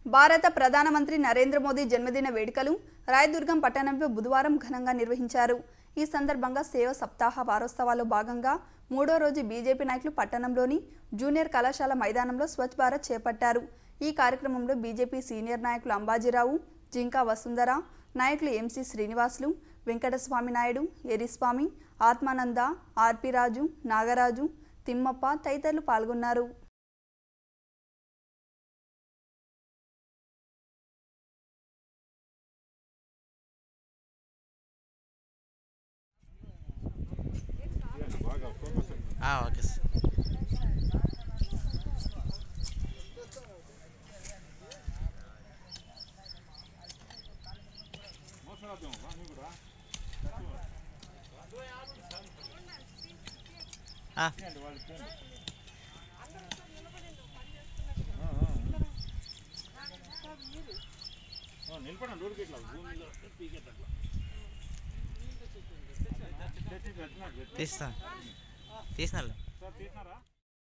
భారత ప్రధానమంత్రి నరేంద్ర మోదీ జన్మదిన వేడుకలు రాయదుర్గం పట్టణంలో బుధవారం ఘనంగా నిర్వహించారు. ఈ సందర్భంగా సేవ సప్తాహ వారోత్సవాల్లో భాగంగా మూడో రోజు బీజేపీ నాయకులు పట్టణంలోని జూనియర్ కళాశాల మైదానంలో స్వచ్ఛ భారత్ చేపట్టారు. ఈ కార్యక్రమంలో బీజేపీ సీనియర్ నాయకులు అంబాజీరావు, జింకా వసుంధర, నాయకులు ఎంసీ శ్రీనివాసులు, వెంకటస్వామి నాయుడు, ఎరిస్వామి, ఆత్మానంద, ఆర్పి రాజు, నాగరాజు, తిమ్మప్ప తదితరులు పాల్గొన్నారు. Okay sir. తీస్తా తీసినా